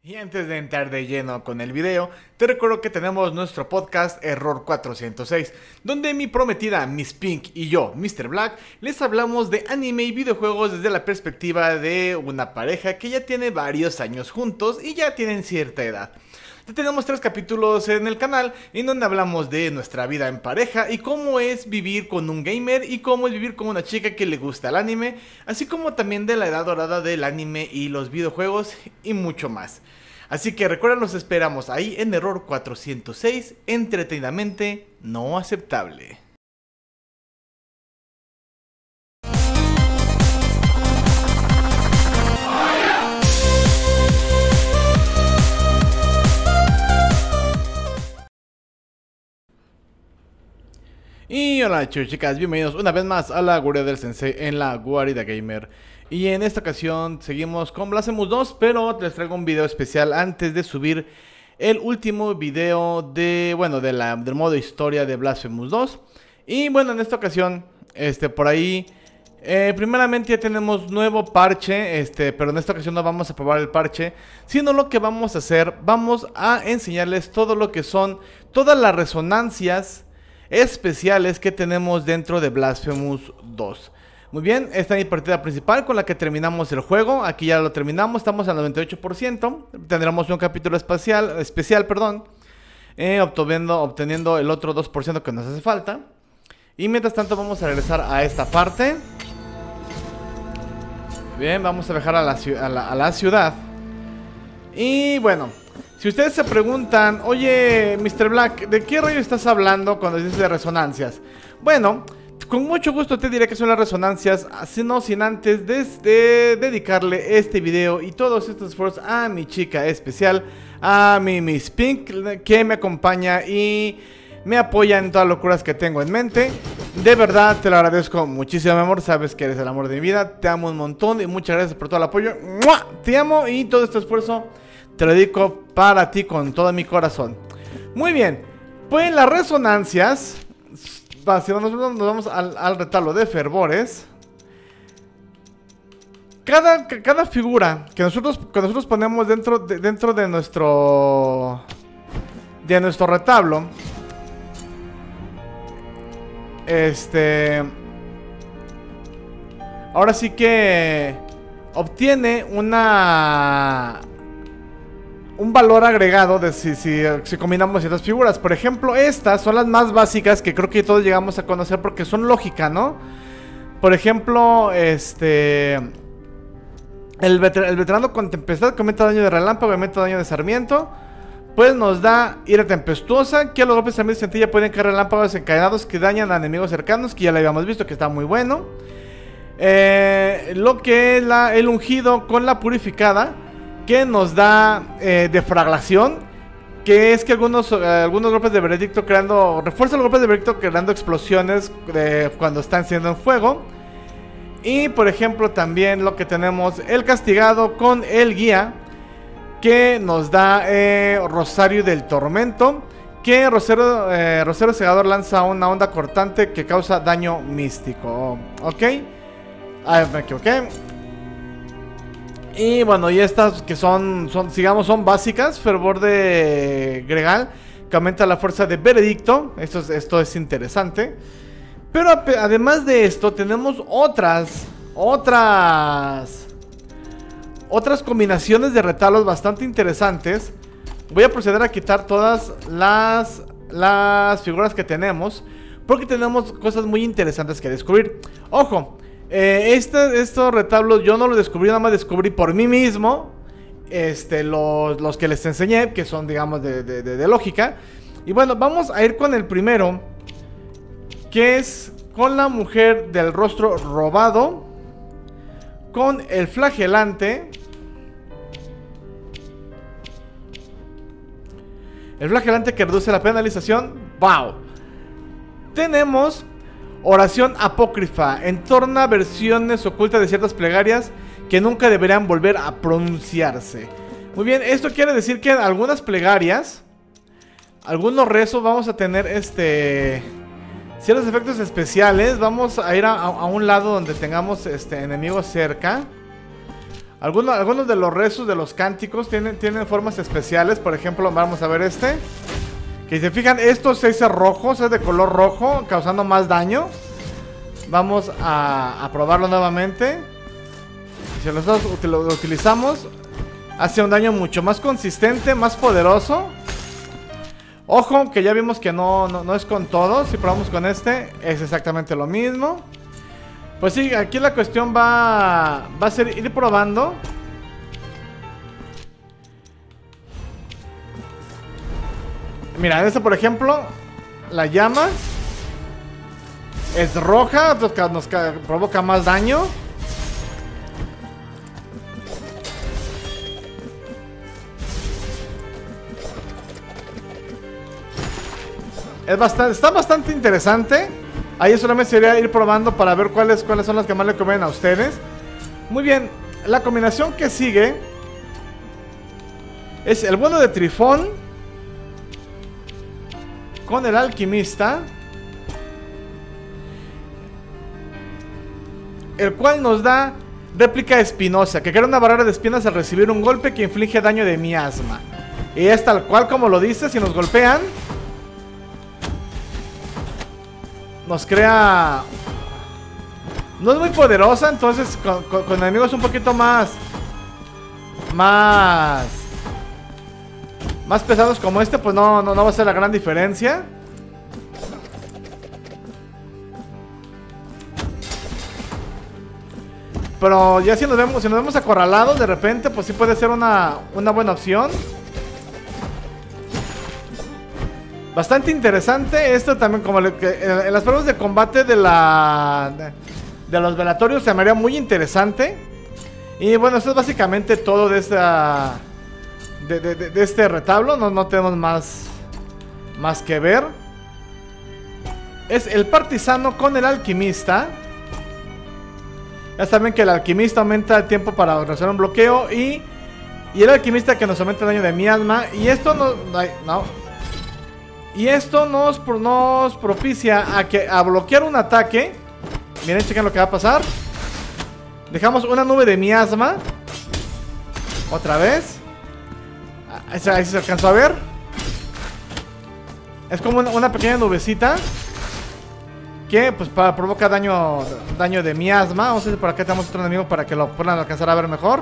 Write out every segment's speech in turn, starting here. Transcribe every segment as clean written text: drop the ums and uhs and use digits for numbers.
Y antes de entrar de lleno con el video, te recuerdo que tenemos nuestro podcast Error 406, donde mi prometida Miss Pink y yo, Mr. Black, les hablamos de anime y videojuegos desde la perspectiva de una pareja que ya tiene varios años juntos y ya tienen cierta edad. Ya tenemos 3 capítulos en el canal en donde hablamos de nuestra vida en pareja y cómo es vivir con un gamer y cómo es vivir con una chica que le gusta el anime, así como también de la edad dorada del anime y los videojuegos y mucho más. Así que recuerda, nos esperamos ahí en Error 406, entretenidamente no aceptable. Y hola chicas, bienvenidos una vez más a la guarida del sensei en la guarida gamer. Y en esta ocasión seguimos con Blasphemous 2, pero les traigo un video especial antes de subir el último video de, bueno, del modo historia de Blasphemous 2. Y bueno, en esta ocasión, por ahí, primeramente ya tenemos nuevo parche, pero en esta ocasión no vamos a probar el parche, sino lo que vamos a hacer, vamos a enseñarles todo lo que son, todas las resonancias especiales que tenemos dentro de Blasphemous 2. Muy bien, esta es mi partida principal con la que terminamos el juego. Aquí ya lo terminamos, estamos al 98%. Tendremos un capítulo especial, obteniendo el otro 2% que nos hace falta. Y mientras tanto vamos a regresar a esta parte. Bien, vamos a viajar a la ciudad. Y bueno, si ustedes se preguntan, oye, Mr. Black, ¿de qué rollo estás hablando cuando dices de resonancias? Bueno, con mucho gusto te diré que son las resonancias, no sin antes de dedicarle este video y todos estos esfuerzos a mi chica especial, a mi Miss Pink, que me acompaña y me apoya en todas las locuras que tengo en mente. De verdad te lo agradezco muchísimo, mi amor, sabes que eres el amor de mi vida, te amo un montón y muchas gracias por todo el apoyo. ¡Mua! Te amo y todo este esfuerzo te lo dedico para ti con todo mi corazón. Muy bien, pues las resonancias, si nos vamos al retablo de fervores, cada figura que nosotros ponemos dentro de nuestro retablo, ahora sí que obtiene un valor agregado de si combinamos ciertas figuras. Por ejemplo, estas son las más básicas que creo que todos llegamos a conocer porque son lógica, ¿no? Por ejemplo, el veterano con tempestad que aumenta daño de relámpago y aumenta daño de sarmiento. Pues nos da ira tempestuosa, que a los golpes de centella pueden caer relámpagos encadenados que dañan a enemigos cercanos, que ya lo habíamos visto que está muy bueno. Lo que es el ungido con la purificada, que nos da defraglación, que es que algunos golpes de veredicto refuerza los golpes de veredicto creando explosiones cuando están siendo en fuego. Y por ejemplo también lo que tenemos, el castigado con el guía, que nos da Rosario del Tormento, que Rosero Segador lanza una onda cortante que causa daño místico. Ok, me equivoqué. Y bueno, y estas que son básicas. Fervor de Gregal, que aumenta la fuerza de veredicto. Esto es interesante. Pero además de esto, tenemos otras combinaciones de retablos bastante interesantes. Voy a proceder a quitar todas las figuras que tenemos, porque tenemos cosas muy interesantes que descubrir. Ojo, estos retablos yo no los descubrí, nada más descubrí por mí mismo. Los que les enseñé, que son, digamos, de lógica. Y bueno, vamos a ir con el primero, que es con la mujer del rostro robado, con el flagelante. El flagelante que reduce la penalización. ¡Wow! Tenemos oración apócrifa. Entorna versiones ocultas de ciertas plegarias que nunca deberían volver a pronunciarse. Muy bien, esto quiere decir que en algunas plegarias, algunos rezos, vamos a tener ciertos efectos especiales. Vamos a ir a un lado donde tengamos enemigos cerca. Algunos de los rezos de los cánticos tienen formas especiales. Por ejemplo, vamos a ver este. Que si se fijan, estos 6 rojos, es de color rojo, causando más daño. Vamos a probarlo nuevamente. Y si nosotros lo utilizamos, hace un daño mucho más consistente, más poderoso. Ojo, que ya vimos que no es con todos. Si probamos con este, es exactamente lo mismo. Pues sí, aquí la cuestión va a ser ir probando. Mira, este por ejemplo, la llama es roja, nos provoca más daño. Está bastante interesante. Ahí solamente sería ir probando para ver cuáles son las que más le convienen a ustedes. Muy bien, la combinación que sigue es el vuelo de Trifón con el alquimista, el cual nos da réplica espinosa, que crea una barrera de espinas al recibir un golpe que inflige daño de miasma. Y es tal cual como lo dice, si nos golpean, nos crea... No es muy poderosa, entonces con enemigos un poquito más pesados como este, pues no va a ser la gran diferencia. Pero ya si nos vemos acorralados de repente, pues sí puede ser una buena opción. Bastante interesante. Esto también, como en las pruebas de combate de los velatorios, se me haría muy interesante. Y bueno, esto es básicamente todo de este retablo. No tenemos más que ver. Es el partisano con el alquimista. Ya saben que el alquimista aumenta el tiempo para realizar un bloqueo. Y el alquimista que nos aumenta el daño de miasma. Y esto nos propicia a bloquear un ataque. Miren, chequen lo que va a pasar. Dejamos una nube de miasma. Otra vez. Ahí se alcanzó a ver. Es como una pequeña nubecita que pues provoca daño de miasma. Vamos a ver, por acá tenemos otro enemigo para que lo puedan alcanzar a ver mejor.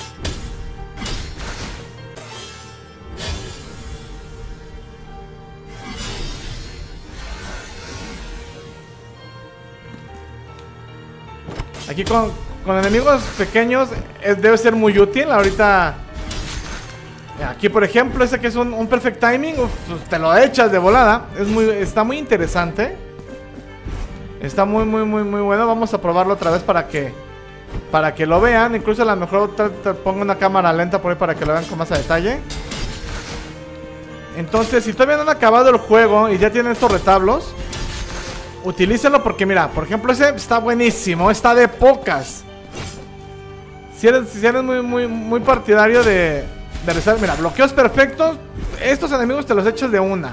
Aquí con enemigos pequeños debe ser muy útil. Ahorita aquí por ejemplo, ese que es un perfect timing, te lo echas de volada. Está muy interesante. Está muy bueno. Vamos a probarlo otra vez para que lo vean. Incluso a lo mejor te pongo una cámara lenta por ahí para que lo vean con más a detalle. Entonces, si todavía no han acabado el juego y ya tienen estos retablos, utilícenlo porque mira, por ejemplo, ese está buenísimo. Está de pocas. Si eres muy partidario de realizar, mira, bloqueos perfectos, estos enemigos te los echas de una.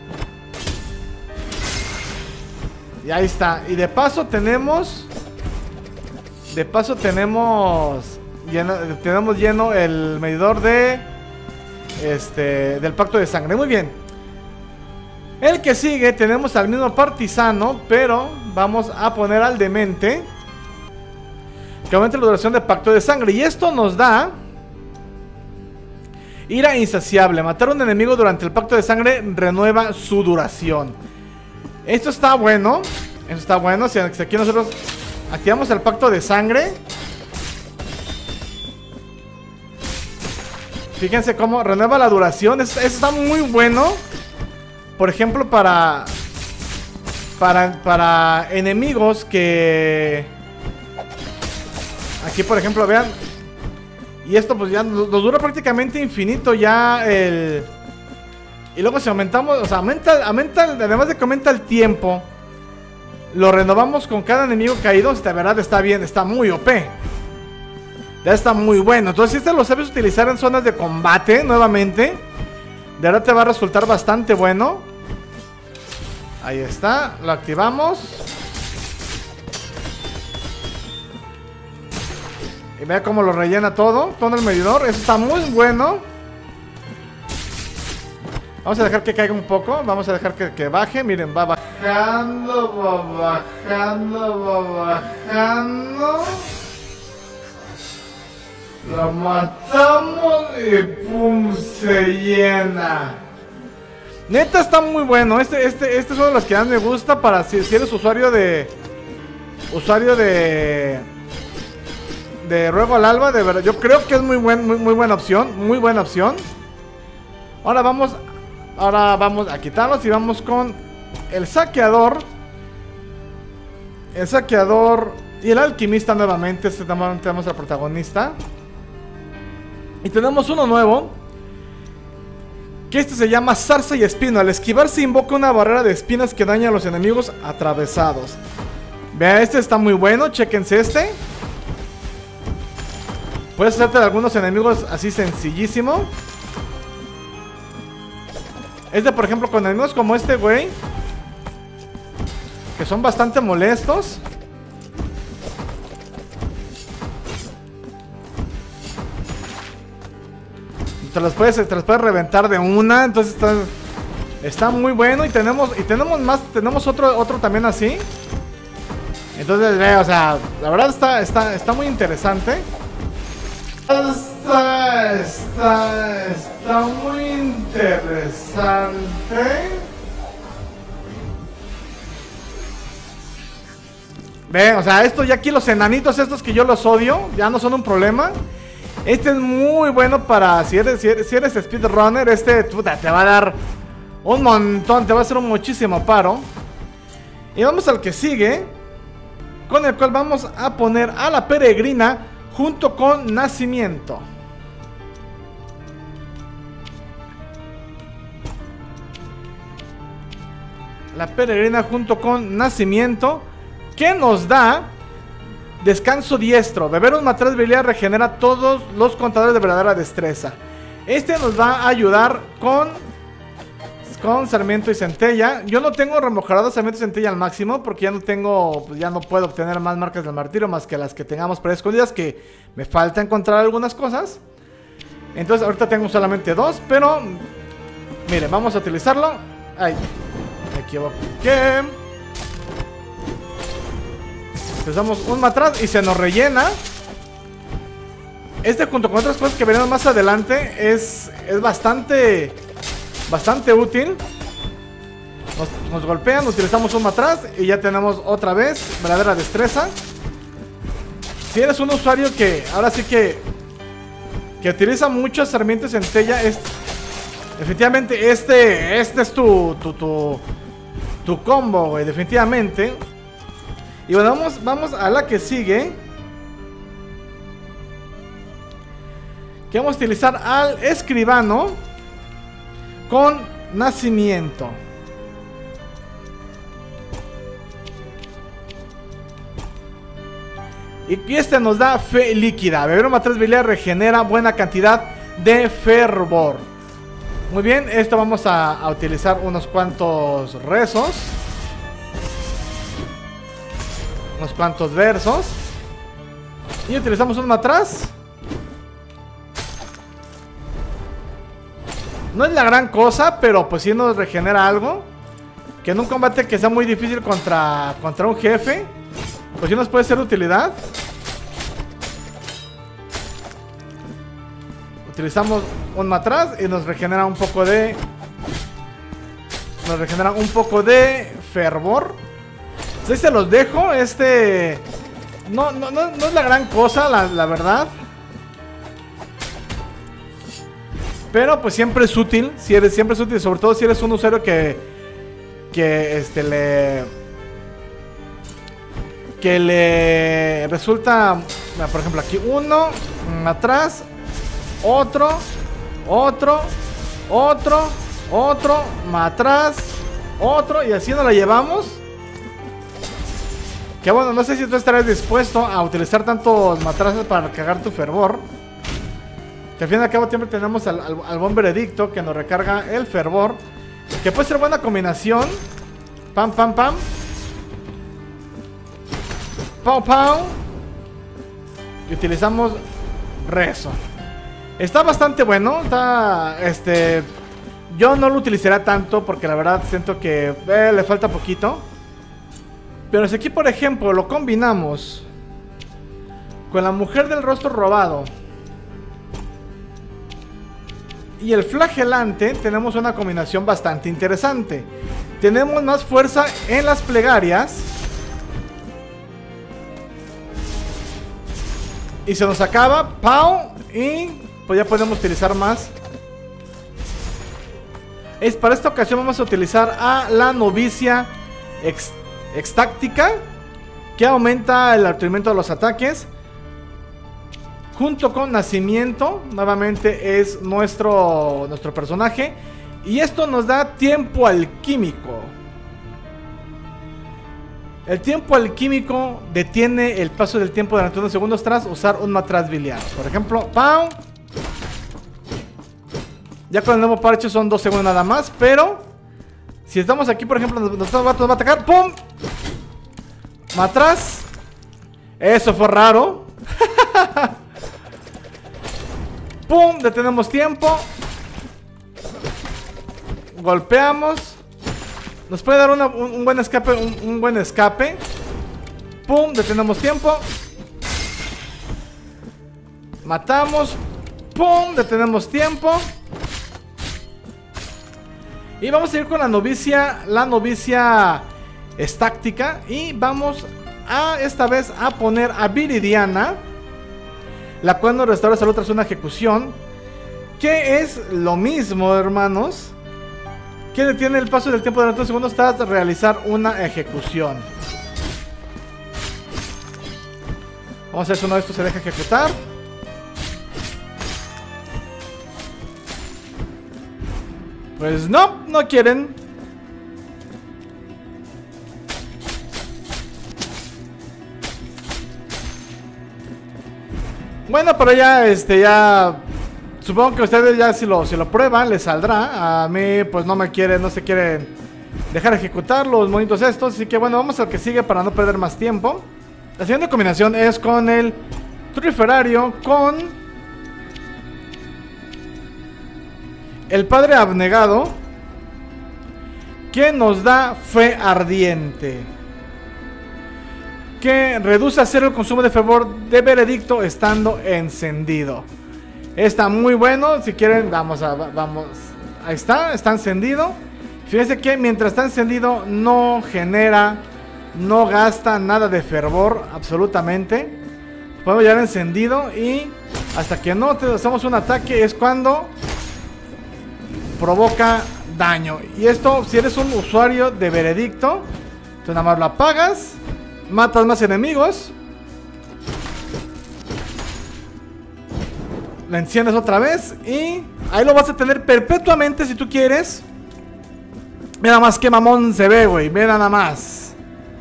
Y ahí está. Y de paso tenemos lleno el medidor del pacto de sangre. Muy bien. El que sigue tenemos al mismo partisano, pero vamos a poner al demente, que aumenta la duración del pacto de sangre. Y esto nos da ira insaciable. Matar a un enemigo durante el pacto de sangre renueva su duración. Esto está bueno. Si aquí nosotros activamos el pacto de sangre, fíjense cómo renueva la duración. Esto está muy bueno. Por ejemplo, para enemigos que... Aquí, por ejemplo, vean. Y esto pues ya nos dura prácticamente infinito ya el... Y luego si aumentamos, o sea, además de que aumenta el tiempo, lo renovamos con cada enemigo caído. De verdad está bien, está muy OP. Ya está muy bueno. Entonces si lo sabes utilizar en zonas de combate nuevamente, de verdad te va a resultar bastante bueno. Ahí está, lo activamos. Vea cómo lo rellena todo el medidor. Eso está muy bueno. Vamos a dejar que caiga un poco. Vamos a dejar que baje. Miren, va bajando, va bajando, va bajando. Lo matamos y pum, se llena. Neta está muy bueno. Este es uno de los que más me gusta para si eres usuario de Ruego al Alba, de verdad. Yo creo que es muy buena opción. Muy buena opción. Ahora vamos a quitarlos y vamos con el saqueador. El saqueador y el alquimista nuevamente. Tenemos al protagonista. Y tenemos uno nuevo. Que este se llama Zarza y Espino. Al esquivar se invoca una barrera de espinas que daña a los enemigos atravesados. Vea, este está muy bueno. Chéquense este. Puedes hacerte de algunos enemigos así sencillísimo. Este, por ejemplo, con enemigos como este güey, que son bastante molestos. Te los puedes reventar de una. Entonces está muy bueno. Y tenemos más. Tenemos otro también así. Entonces, o sea, la verdad está muy interesante. Está muy interesante. Ven, o sea, esto ya aquí los enanitos estos que yo los odio, ya no son un problema. Este es muy bueno para si eres speedrunner. Este puta, te va a dar un montón, te va a hacer un muchísimo paro. Y vamos al que sigue, con el cual vamos a poner a la peregrina junto con Nacimiento. La peregrina junto con Nacimiento, que nos da descanso diestro. Beber un matraz biliar regenera todos los contadores de verdadera destreza. Este nos va a ayudar con Sarmiento y Centella. Yo no tengo remojarado Sarmiento y Centella al máximo porque ya no tengo, pues ya no puedo obtener más marcas del martirio más que las que tengamos preescondidas, que me falta encontrar algunas cosas. Entonces ahorita tengo solamente 2, pero miren, vamos a utilizarlo. Ay, me equivoqué. Usamos un matraz y se nos rellena. Este junto con otras cosas que veremos más adelante es bastante útil. Nos golpean, utilizamos un matraz y ya tenemos otra vez verdadera destreza. Si eres un usuario que ahora sí que utiliza mucho Sarmiento y Centella, definitivamente este es tu combo, güey, definitivamente. Y bueno, vamos a la que sigue. Que vamos a utilizar al escribano con Nacimiento. Y este nos da fe líquida. Beber un matraz biliar regenera buena cantidad de fervor. Muy bien, esto vamos a utilizar unos cuantos rezos. Unos cuantos versos. Y utilizamos un matraz. No es la gran cosa, pero pues sí nos regenera algo. Que en un combate que sea muy difícil contra un jefe, pues sí nos puede ser de utilidad. Utilizamos un matraz y nos regenera un poco de... fervor. Ahí se los dejo. No es la gran cosa, la verdad. Pero pues siempre es útil. Siempre es útil, sobre todo si eres un usuario que le resulta, por ejemplo, aquí uno atrás, otro, atrás, otro, y así nos la llevamos. Que bueno, no sé si tú estarás dispuesto a utilizar tantos matraces para cargar tu fervor. Que al fin y al cabo siempre tenemos al buen veredicto que nos recarga el fervor. Que puede ser buena combinación. Pam, pam, pam. Pau, pau. y utilizamos rezo. Está bastante bueno. Está, yo no lo utilizaría tanto porque la verdad siento que le falta poquito. Pero si aquí, por ejemplo, lo combinamos con la mujer del rostro robado y el flagelante, tenemos una combinación bastante interesante. Tenemos más fuerza en las plegarias. Y se nos acaba. ¡Pau! Y pues ya podemos utilizar más. Para esta ocasión vamos a utilizar a la novicia extáctica, que aumenta el aturdimiento de los ataques. Junto con Nacimiento, nuevamente es nuestro personaje. Y esto nos da tiempo alquímico. El tiempo alquímico detiene el paso del tiempo durante unos segundos tras usar un matraz biliar. Por ejemplo, ¡pam! Ya con el nuevo parche son 2 segundos nada más. Pero si estamos aquí, por ejemplo, nos va a atacar. ¡Pum! Matraz. Eso fue raro. ¡Pum! Detenemos tiempo. Golpeamos. Nos puede dar un buen escape. Un buen escape. ¡Pum! Detenemos tiempo. Matamos. ¡Pum! Detenemos tiempo. Y vamos a ir con la novicia. La novicia estáctica. Y vamos a esta vez a poner a Viridiana, la cual nos restaura salud tras una ejecución. Que es lo mismo, hermanos, que detiene el paso del tiempo durante 2 segundos tras realizar una ejecución. Vamos a ver si uno de estos se deja ejecutar. Pues no, no quieren. Bueno, pero ya supongo que ustedes ya si lo prueban les saldrá. A mí pues no se quieren dejar ejecutar los monitos estos. Así que bueno, vamos al que sigue para no perder más tiempo. La siguiente combinación es con el Triferario con el Padre Abnegado, que nos da Fe Ardiente, que reduce a 0 el consumo de fervor de veredicto estando encendido. Está muy bueno. Si quieren, vamos. Ahí está encendido. Fíjense que mientras está encendido no gasta nada de fervor, absolutamente. Podemos llevar encendido y hasta que no te hacemos un ataque es cuando provoca daño. Y esto, si eres un usuario de veredicto, tú nada más lo apagas, matas más enemigos, lo enciendes otra vez y ahí lo vas a tener perpetuamente si tú quieres. Mira nada más que mamón se ve, güey. Mira nada más.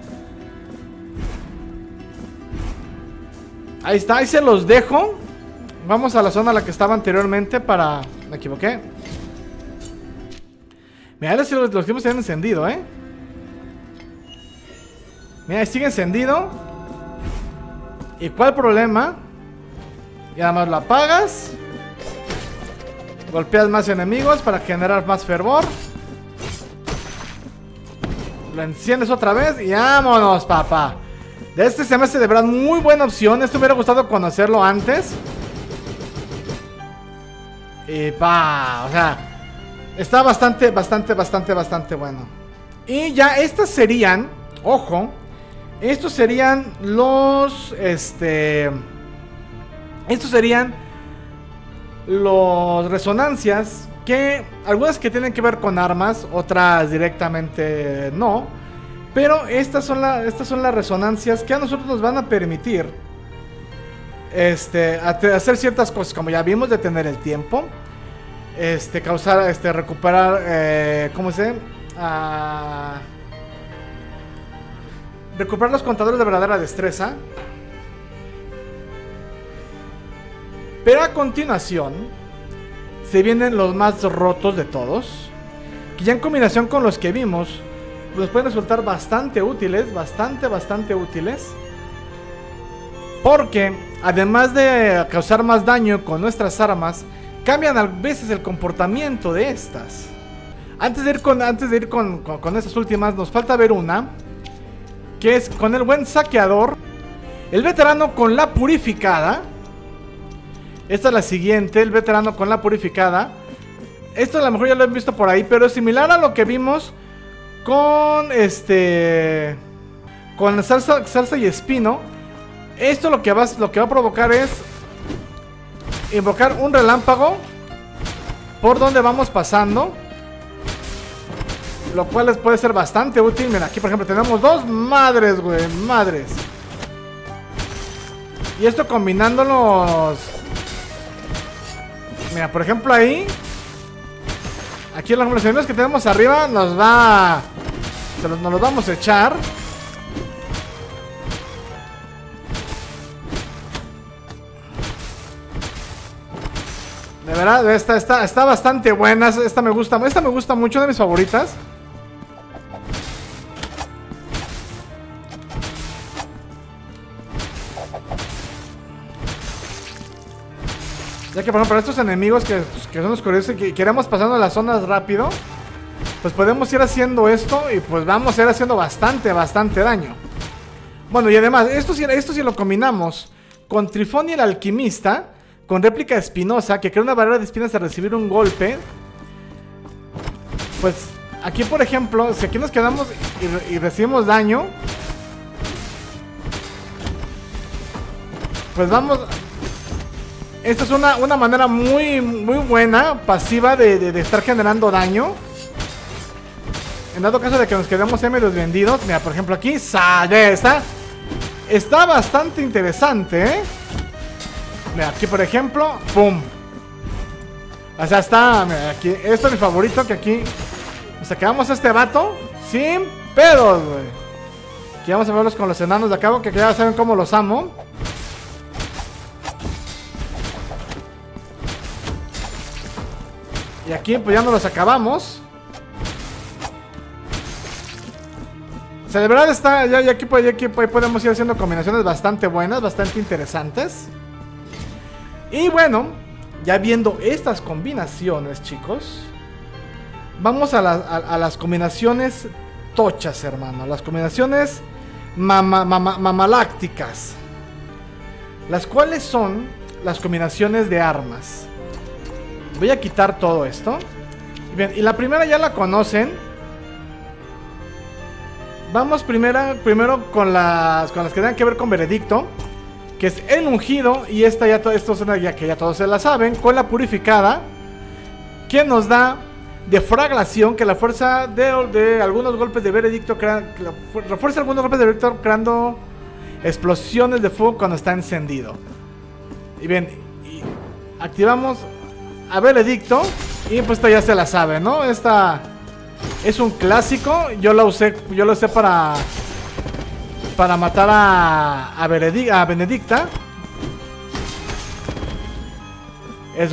Ahí está, ahí se los dejo. Vamos a la zona a la que estaba anteriormente para... Me equivoqué. Mira, los que hemos tenido encendido, Mira, sigue encendido. ¿Y cuál problema? Y nada más lo apagas. Golpeas más enemigos para generar más fervor. Lo enciendes otra vez y vámonos, papá. De este se me hace de verdad muy buena opción. Esto me hubiera gustado conocerlo antes. Y o sea, está bastante bueno. Y ya estas serían, ojo, estos serían los, estos serían los resonancias, que algunas que tienen que ver con armas, otras directamente no. Pero estas son las resonancias que a nosotros nos van a permitir hacer ciertas cosas, como ya vimos, detener el tiempo, causar, recuperar, ¿cómo se llama? Recuperar los contadores de verdadera destreza. Pero a continuación se vienen los más rotos de todos, que ya en combinación con los que vimos nos pueden resultar bastante útiles, bastante útiles, porque además de causar más daño con nuestras armas, cambian a veces el comportamiento de estas. Antes de ir con estas últimas, nos falta ver una, que es con el buen saqueador, el veterano con la purificada. Esta es la siguiente, el veterano con la purificada. Esto a lo mejor ya lo han visto por ahí, pero es similar a lo que vimos con con salsa y espino. Esto lo que va a provocar es invocar un relámpago por donde vamos pasando, lo cual les puede ser bastante útil. Mira, aquí por ejemplo tenemos dos madres, güey, madres. Y esto combinándolos. Mira, por ejemplo ahí, aquí los enemigos que tenemos arriba nos los vamos a echar. De verdad, está bastante buena. Esta me gusta mucho, de mis favoritas. Ya que por ejemplo estos enemigos que son los curiosos y que queremos pasando las zonas rápido, pues podemos ir haciendo esto y pues vamos a ir haciendo bastante daño. Bueno, y además, esto sí lo combinamos con Trifón y el alquimista, con réplica espinosa, que crea una barrera de espinas al recibir un golpe. Pues aquí por ejemplo, si aquí nos quedamos y recibimos daño, pues vamos... Esta es una manera muy buena, pasiva, de estar generando daño. En dado caso de que nos quedemos medios vendidos. Mira, por ejemplo aquí, sale esta. Está bastante interesante, ¿eh? Mira, aquí por ejemplo, ¡pum! O sea, está, mira, aquí, esto es mi favorito, que aquí nos sacamos a este vato sin pedos, güey. Aquí vamos a verlos con los enanos de acá, que ya saben cómo los amo. Y aquí pues ya nos los acabamos. O sea, de verdad está, ya aquí podemos ir haciendo combinaciones bastante buenas, bastante interesantes. Y bueno, ya viendo estas combinaciones, chicos, vamos a las combinaciones tochas, hermano. Las combinaciones mamalácticas. Las cuales son las combinaciones de armas. Voy a quitar todo esto. Bien, y la primera ya la conocen. Vamos primero con las que tengan que ver con veredicto, que es el ungido. Y esto es una ya que ya todos se la saben. Con la purificada, que nos da defraglación, que la fuerza de algunos golpes de veredicto refuerza algunos golpes de veredicto, creando explosiones de fuego cuando está encendido. Y bien, activamos a veredicto. Y pues esto ya se la sabe, ¿no? Esta es un clásico. Yo lo usé para matar a Benedicta. Es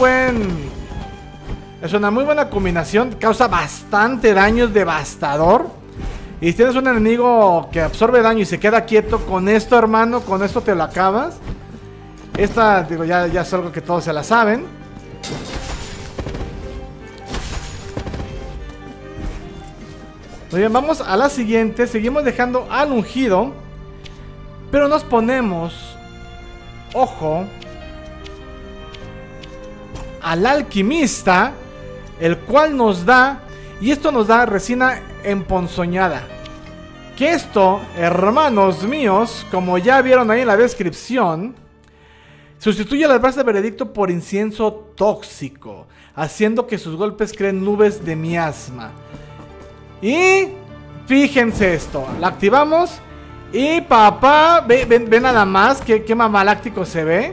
una muy buena combinación. Causa bastante daño, es devastador. Y si tienes un enemigo que absorbe daño y se queda quieto, con esto, hermano, con esto te lo acabas. Esta, digo, ya es algo que todos se la saben. Muy bien, vamos a la siguiente. Seguimos dejando al ungido, pero nos ponemos, ojo, al alquimista, el cual nos da, y esto nos da resina emponzoñada. Que esto, hermanos míos, como ya vieron ahí en la descripción, sustituye las brasas de veredicto por incienso tóxico, haciendo que sus golpes creen nubes de miasma. Y fíjense esto, la activamos y papá, ve nada más que mamaláctico se ve.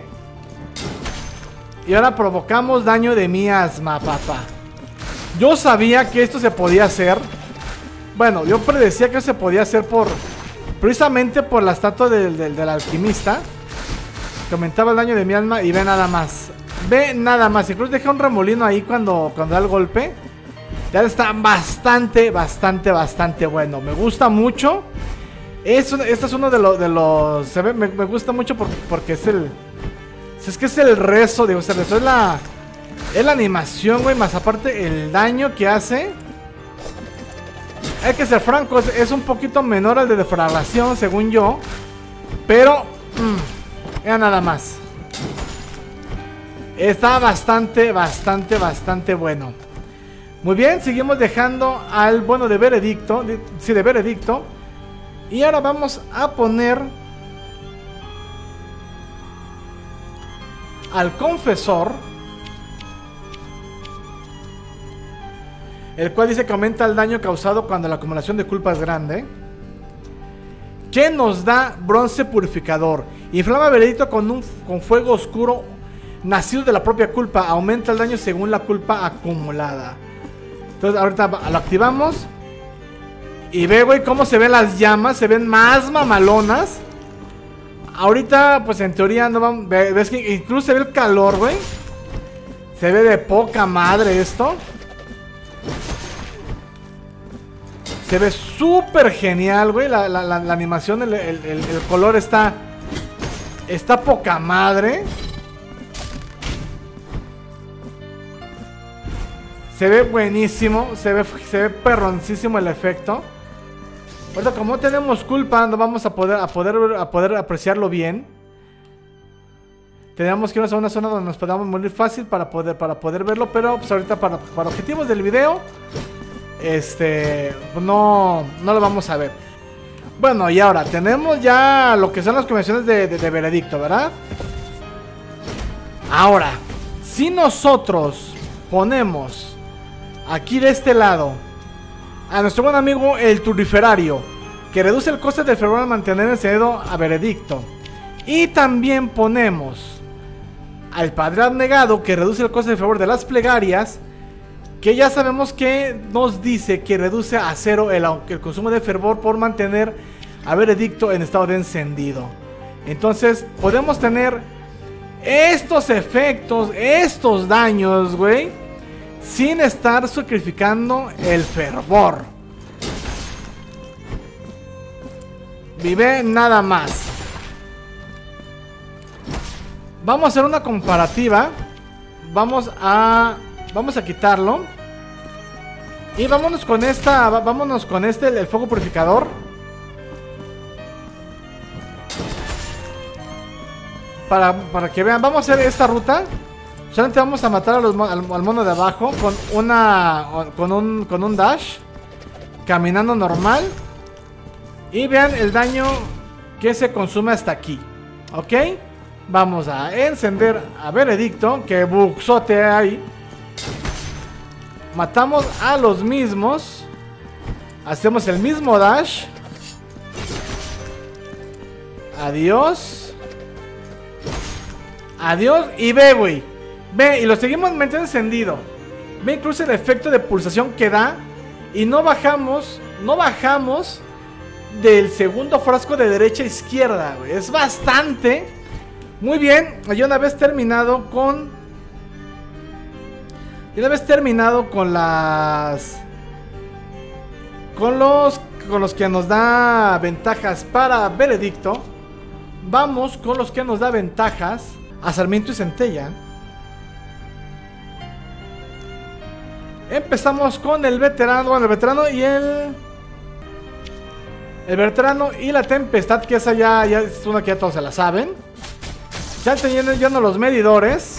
Y ahora provocamos daño de miasma, papá. Yo sabía que esto se podía hacer. Bueno, yo predecía que se podía hacer precisamente por la estatua del alquimista, que aumentaba el daño de miasma. Y ve nada más. Ve nada más, incluso deja un remolino ahí cuando da el golpe. Ya está bastante bueno. Me gusta mucho. Este es uno de los se ve, me gusta mucho porque es el... Es que es el rezo, digo, o sea, eso es la animación, güey, más aparte el daño que hace. Hay que ser francos, es un poquito menor al de deflagración, según yo. Pero, ya nada más. Está bastante bueno. Muy bien, seguimos dejando al bueno de Veredicto. Sí, de Veredicto. Y ahora vamos a poner al Confesor, el cual dice que aumenta el daño causado cuando la acumulación de culpa es grande. Que nos da Bronce Purificador. Inflama Veredicto con fuego oscuro nacido de la propia culpa. Aumenta el daño según la culpa acumulada. Entonces ahorita lo activamos. Y ve, güey, cómo se ven las llamas. Se ven más mamalonas. Ahorita, pues en teoría no vamos... Ves que incluso se ve el calor, güey. Se ve de poca madre esto. Se ve súper genial, güey. La animación, el color está poca madre. Se ve buenísimo. Se ve perroncísimo el efecto. Ahorita, como tenemos culpa, no vamos a poder apreciarlo bien. Tenemos que irnos a una zona donde nos podamos morir fácil para poder verlo. Pero pues ahorita para objetivos del video, no lo vamos a ver. Bueno, y ahora tenemos ya lo que son las convenciones de Veredicto, ¿verdad? Ahora, si nosotros ponemos aquí de este lado a nuestro buen amigo el Turiferario, que reduce el coste del fervor al mantener encendido a Veredicto, y también ponemos al Padre Abnegado, que reduce el coste del fervor de las plegarias, que ya sabemos que nos dice que reduce a 0 el consumo de fervor por mantener a Veredicto en estado de encendido. Entonces podemos tener estos efectos, estos daños, güey, sin estar sacrificando el fervor. Vive nada más. Vamos a hacer una comparativa. Vamos a quitarlo. Y vámonos con el fuego purificador. Para que vean, vamos a hacer esta ruta. Solamente vamos a matar al mono de abajo con un dash, caminando normal. Y vean el daño que se consume hasta aquí. ¿Ok? Vamos a encender a Veredicto, que buxote ahí. Matamos a los mismos. Hacemos el mismo dash. Adiós. Adiós. Y ve, güey. Ve, y lo seguimos manteniendo encendido. Ve incluso el efecto de pulsación que da. Y no bajamos del segundo frasco de derecha a izquierda, güey. Es bastante. Muy bien. Y una vez terminado con los que nos da ventajas para Veredicto, vamos con los que nos da ventajas a Sarmiento y Centella. Empezamos con el veterano. Bueno, el veterano y la tempestad, que esa ya es una que ya todos se la saben. Ya teniendo los medidores.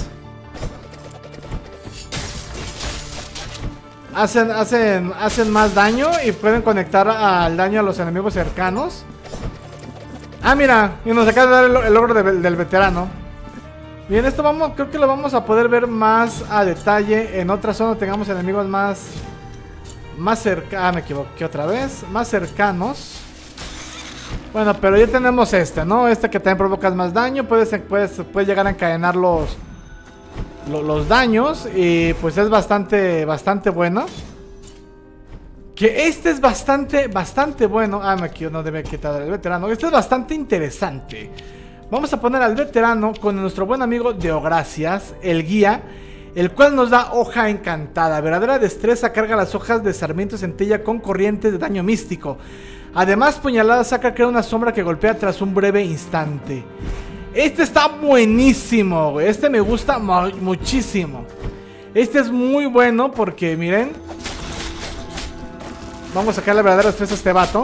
Hacen más daño y pueden conectar al daño a los enemigos cercanos. Ah, mira, y nos acaba de dar el logro del veterano. Bien, esto creo que lo vamos a poder ver más a detalle en otra zona. Tengamos enemigos más cercanos. Ah, me equivoqué otra vez. Más cercanos. Bueno, pero ya tenemos ¿no? Este que también provocas más daño. Puedes llegar a encadenar los daños. Y pues es bastante bueno. Que este es bastante bueno. Ah, no debe quitar el veterano. Este es bastante interesante. Vamos a poner al veterano con nuestro buen amigo Deogracias, el guía, el cual nos da hoja encantada. Verdadera destreza, carga las hojas de Sarmiento y Centella con corrientes de daño místico. Además, puñalada sacra crea una sombra que golpea tras un breve instante. Este está buenísimo, güey. Este me gusta muchísimo. Este es muy bueno porque, miren, vamos a sacar la verdadera destreza a este vato.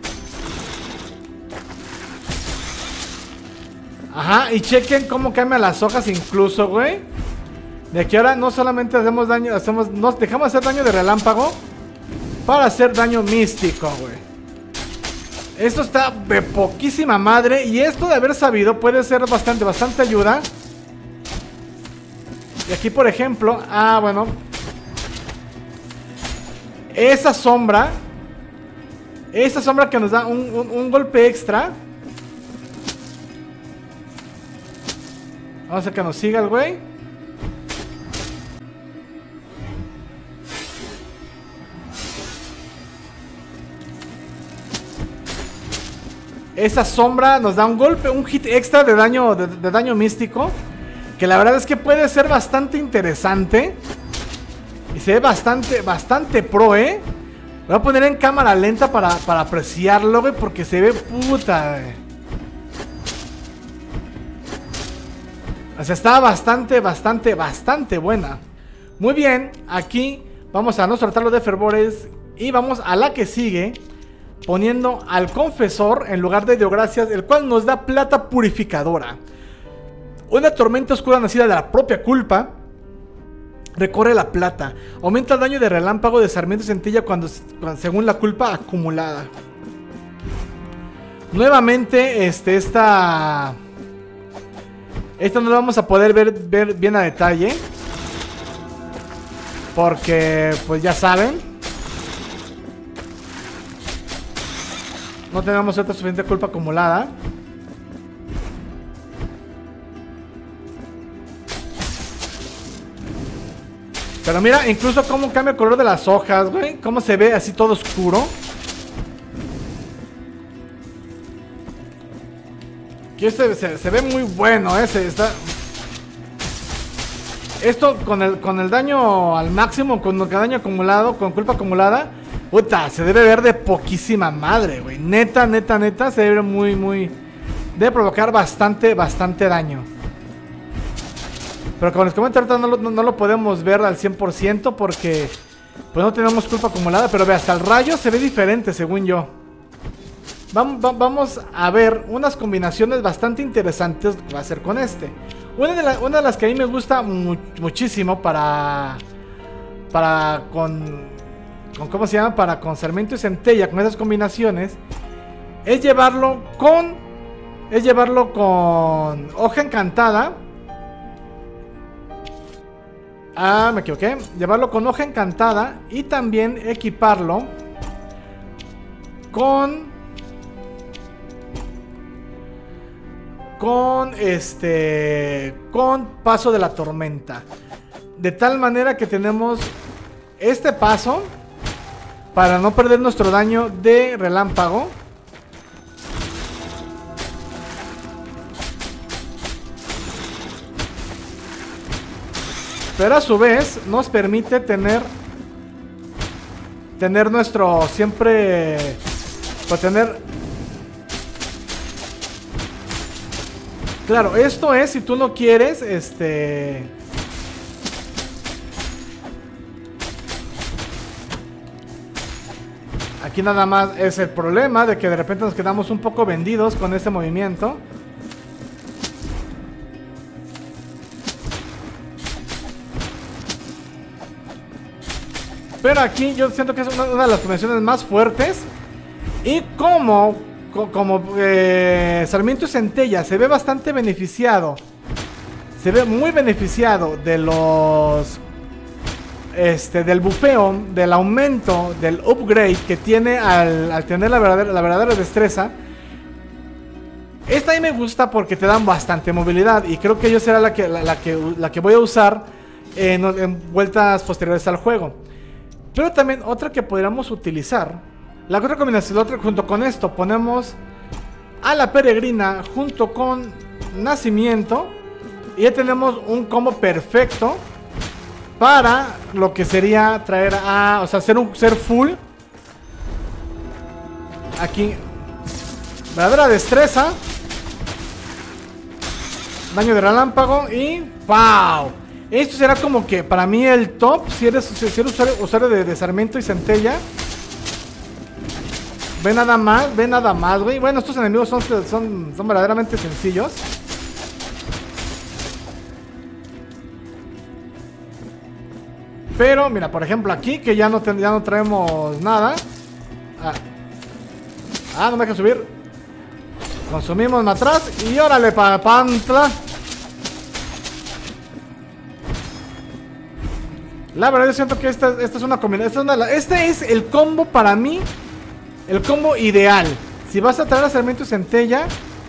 Ajá, y chequen cómo cambian las hojas incluso, güey. De aquí ahora no solamente hacemos daño, nos dejamos hacer daño de relámpago para hacer daño místico, güey. Esto está de poquísima madre. Y esto de haber sabido puede ser bastante ayuda. Y aquí, por ejemplo, bueno, esa sombra que nos da un golpe extra. Vamos a que nos siga el güey. Esa sombra nos da un golpe, un hit extra de daño, de daño místico. Que la verdad es que puede ser bastante interesante. Y se ve bastante pro, ¿eh? Voy a poner en cámara lenta para apreciarlo, güey. Porque se ve puta, güey. O sea, está bastante buena. Muy bien, aquí vamos a no soltarlo de fervores. Y vamos a la que sigue, poniendo al confesor en lugar de Deogracias, el cual nos da plata purificadora. Una tormenta oscura nacida de la propia culpa recorre la plata. Aumenta el daño de relámpago de sarmiento y centella según la culpa acumulada. Nuevamente, esta no lo vamos a poder ver bien a detalle. Porque, pues ya saben, no tenemos otra suficiente culpa acumulada. Pero mira, incluso cómo cambia el color de las hojas, güey. Cómo se ve así todo oscuro. Que se ve muy bueno, esto con el daño al máximo, con el daño acumulado, con culpa acumulada. Puta, se debe ver de poquísima madre, güey. Neta, se debe ver muy... Debe provocar bastante daño. Pero como les comento ahorita no lo podemos ver al 100% porque pues no tenemos culpa acumulada. Pero ve, hasta el rayo se ve diferente según yo. Vamos a ver unas combinaciones bastante interesantes que va a hacer con este. Una de las que a mí me gusta muchísimo ¿cómo se llama? Para con sarmiento y centella, con esas combinaciones, es llevarlo con hoja encantada. Me equivoqué. Llevarlo con hoja encantada y también equiparlo con paso de la tormenta. De tal manera que tenemos este paso para no perder nuestro daño de relámpago. Pero a su vez nos permite tener nuestro siempre, pues tener. Claro, esto es si tú no quieres, aquí nada más es el problema de que de repente nos quedamos un poco vendidos con este movimiento. Pero aquí yo siento que es una de las combinaciones más fuertes. Y como sarmiento y centella se ve bastante beneficiado. Se ve muy beneficiado de los del bufeo, del aumento, del upgrade que tiene al tener la verdadera destreza. Esta ahí me gusta porque te dan bastante movilidad. Y creo que yo será la que voy a usar en vueltas posteriores al juego. Pero también otra que podríamos utilizar, la otra combinación, junto con esto, ponemos a la peregrina junto con nacimiento. Y ya tenemos un combo perfecto para lo que sería traer a, o sea, ser full. aquí verdadera destreza. Daño de relámpago y ¡pau! Esto será como que para mí el top. Si eres usuario de Sarmiento y Centella. Ve nada más, güey. Bueno, estos enemigos son verdaderamente sencillos. Pero, mira, por ejemplo aquí, que ya no traemos nada. No me dejan subir. Consumimos matraz y órale, pantla. La verdad yo siento que esta es una combinación. Este es el combo para mí. El combo ideal. Si vas a traer a Sarmiento y Centella,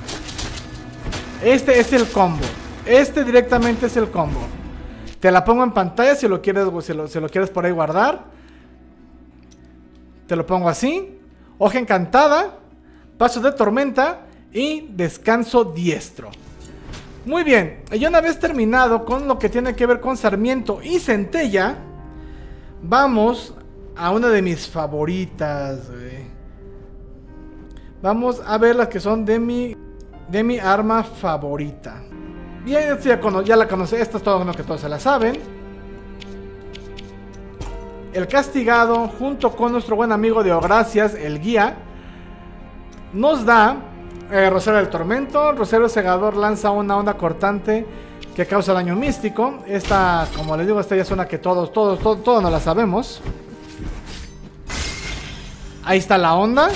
este es el combo. Este directamente es el combo. Te la pongo en pantalla si lo quieres, si lo quieres por ahí guardar. Te lo pongo así. Hoja encantada. Paso de tormenta. Y descanso diestro. Muy bien. Y una vez terminado con lo que tiene que ver con Sarmiento y Centella, vamos a una de mis favoritas, güey. Vamos a ver las que son de mi arma favorita. Bien, ya la conocí. Esta es todo lo que todos se la saben. El castigado, junto con nuestro buen amigo de Ogracias, el guía, nos da Rosario del Tormento. Rosario Segador lanza una onda cortante que causa daño místico. Esta, como les digo, esta ya es una que todos nos la sabemos. Ahí está la onda.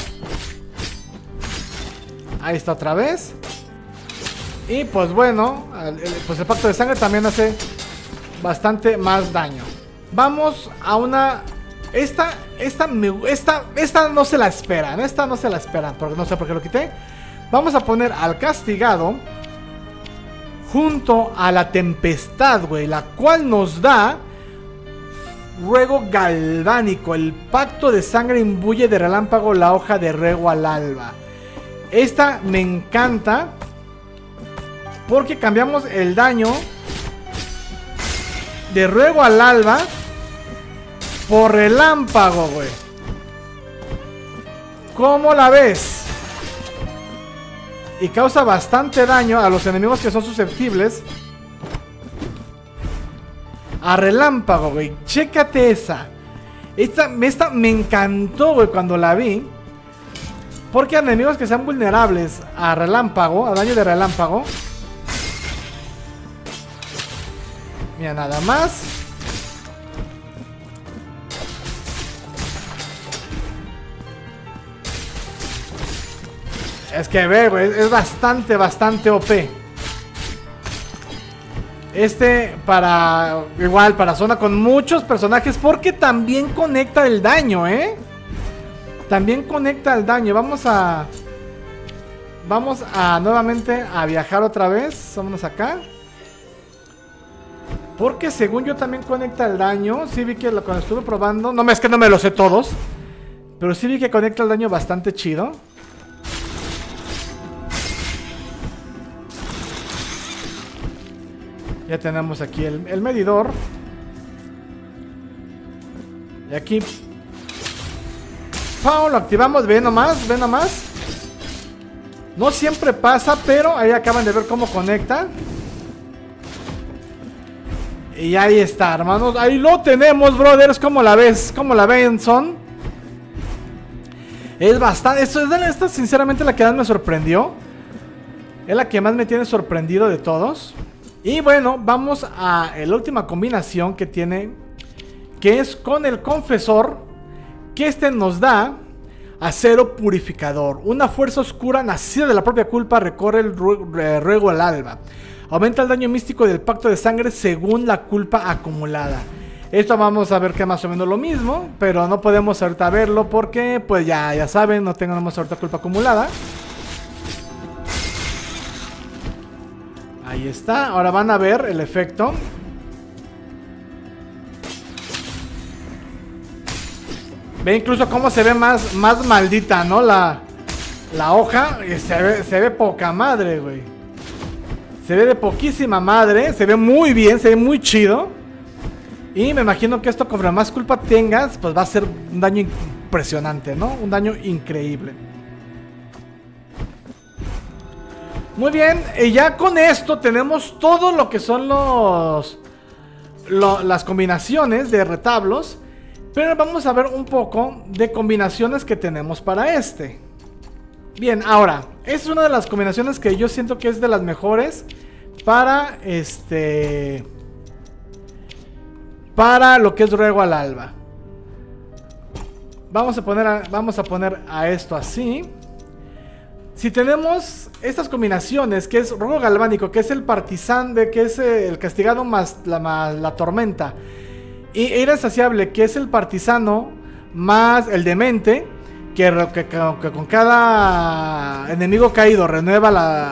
Ahí está otra vez. Y pues bueno, pues el pacto de sangre también hace bastante más daño. Vamos a una... Esta no se la esperan. Esta no se la esperan, porque no sé por qué lo quité. Vamos a poner al castigado junto a la tempestad, güey, la cual nos da ruego galvánico. El pacto de sangre imbuye de relámpago la hoja de ruego al alba. Esta me encanta porque cambiamos el daño de ruego al alba por relámpago, güey. ¿Cómo la ves? Y causa bastante daño a los enemigos que son susceptibles a relámpago, güey. Chécate esa. Esta me encantó, güey, cuando la vi. Porque a enemigos que sean vulnerables a relámpago, a daño de relámpago. Mira, nada más. Es que ve, güey, es bastante OP. Igual, para zona con muchos personajes, porque también conecta el daño, También conecta el daño. Vamos a nuevamente a viajar otra vez. Vámonos acá. Porque según yo también conecta el daño. Sí vi que cuando estuve probando, no, es que no me lo sé todos, pero sí vi que conecta el daño bastante chido. Ya tenemos aquí el medidor. Y aquí ¡pau! Lo activamos. Ve nomás. No siempre pasa, pero ahí acaban de ver cómo conecta. Y ahí está, hermanos. Ahí lo tenemos, brothers. ¿Cómo la ves? ¿Cómo la ven, son? Es bastante... Esta sinceramente la que más me sorprendió. Es la que más me tiene sorprendido de todos. Y bueno, vamos a la última combinación que tiene, que es con el confesor, que nos da acero purificador. Una fuerza oscura nacida de la propia culpa recorre el ruego al alba. Aumenta el daño místico del pacto de sangre según la culpa acumulada. Esto vamos a ver que es más o menos lo mismo, pero no podemos ahorita verlo porque, pues ya saben, no tenemos ahorita culpa acumulada. Ahí está, ahora van a ver el efecto. Ve incluso cómo se ve más maldita, ¿no? La hoja se ve poca madre, güey. Se ve de poquísima madre. Se ve muy bien, se ve muy chido. Y me imagino que esto, conforme más culpa tengas, pues va a ser un daño impresionante, ¿no? Un daño increíble. Muy bien, y ya con esto tenemos todo lo que son las combinaciones de retablos. Pero vamos a ver un poco de combinaciones que tenemos para este. Bien, ahora, esta es una de las combinaciones que yo siento que es de las mejores para para lo que es Ruego al Alba. Vamos a poner a esto así. Si tenemos estas combinaciones, que es Ruego Galvánico, que es el Partizán, que es el castigado más la tormenta, y Ira Insaciable, que es el partisano más el demente, que con cada enemigo caído renueva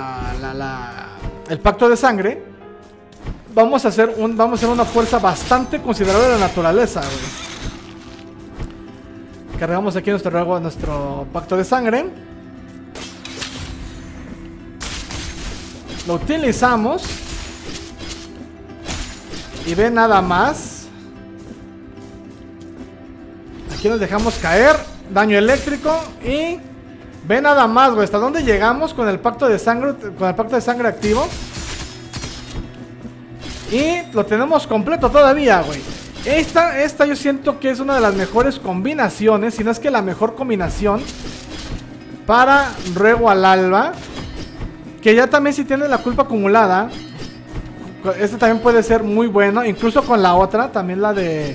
el pacto de sangre. Vamos a hacer una fuerza bastante considerable de la naturaleza, güey. Cargamos aquí nuestro pacto de sangre. Lo utilizamos. Y ve nada más. Aquí nos dejamos caer. Daño eléctrico. Y ve nada más, güey. ¿Hasta dónde llegamos con el pacto de sangre? Con el pacto de sangre activo. Y lo tenemos completo todavía, güey. Esta yo siento que es una de las mejores combinaciones. Si no es que la mejor combinación para Ruego al Alba. Que ya también si tiene la culpa acumulada. Esta también puede ser muy bueno. Incluso con la otra. También la de...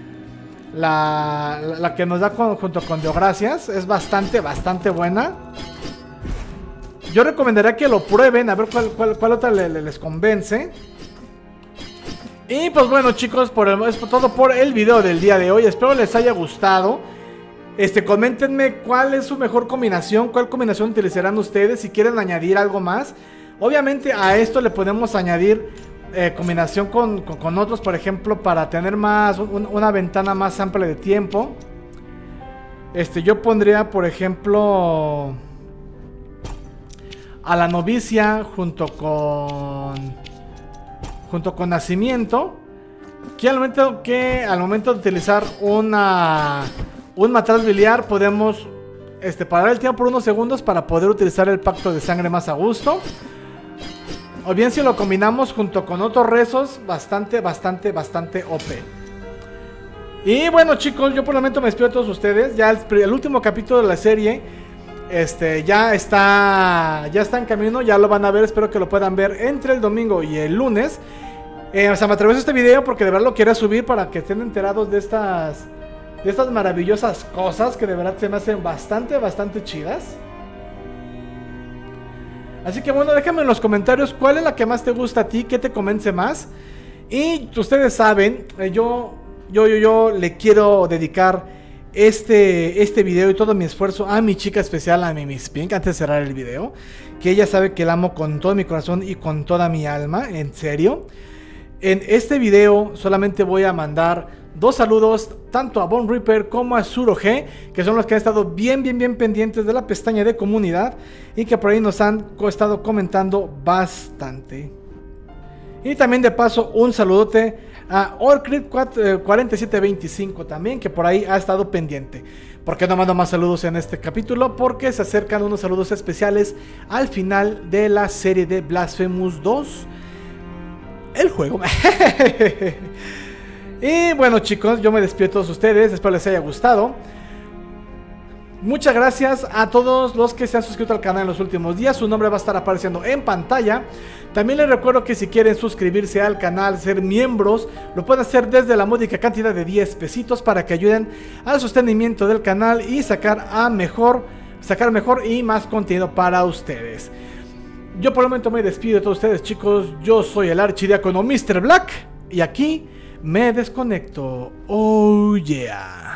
La que nos da junto con Deogracias. Es bastante buena. Yo recomendaría que lo prueben. A ver cuál otra les convence. Y pues bueno, chicos, es todo por el video del día de hoy. Espero les haya gustado. Coméntenme cuál es su mejor combinación. Cuál combinación utilizarán ustedes. Si quieren añadir algo más. Obviamente a esto le podemos añadir combinación con otros, por ejemplo, para tener una ventana más amplia de tiempo. Yo pondría, por ejemplo, a la novicia junto con Nacimiento, que al momento de utilizar un matraz biliar podemos parar el tiempo por unos segundos para poder utilizar el pacto de sangre más a gusto. O bien si lo combinamos junto con otros rezos, bastante OP. Y bueno, chicos, yo por el momento me despido de todos ustedes. Ya el último capítulo de la serie ya está en camino, ya lo van a ver. Espero que lo puedan ver entre el domingo y el lunes. Me atrevo a este video porque de verdad lo quería subir para que estén enterados de estas maravillosas cosas que de verdad se me hacen bastante chidas. Así que bueno, déjame en los comentarios cuál es la que más te gusta a ti, qué te convence más. Y ustedes saben, yo le quiero dedicar este video y todo mi esfuerzo a mi chica especial, a mi Miss Pink, antes de cerrar el video. Que ella sabe que la amo con todo mi corazón y con toda mi alma, en serio. En este video solamente voy a mandar 2 saludos, tanto a Bone Reaper como a Zuro G, que son los que han estado bien pendientes de la pestaña de comunidad y que por ahí nos han estado comentando bastante. Y también de paso un saludote a Orcrid 4725 también, que por ahí ha estado pendiente. ¿Por qué no mando más saludos en este capítulo? Porque se acercan unos saludos especiales al final de la serie de Blasphemous 2, el juego. Y bueno, chicos, yo me despido de todos ustedes. Espero les haya gustado. Muchas gracias a todos los que se han suscrito al canal en los últimos días. Su nombre va a estar apareciendo en pantalla. También les recuerdo que si quieren suscribirse al canal, ser miembros, lo pueden hacer desde la módica cantidad de 10 pesitos para que ayuden al sostenimiento del canal y sacar mejor y más contenido para ustedes. Yo por el momento me despido de todos ustedes, chicos. Yo soy el archidiácono Mr. Black y aquí me desconecto. Oh yeah.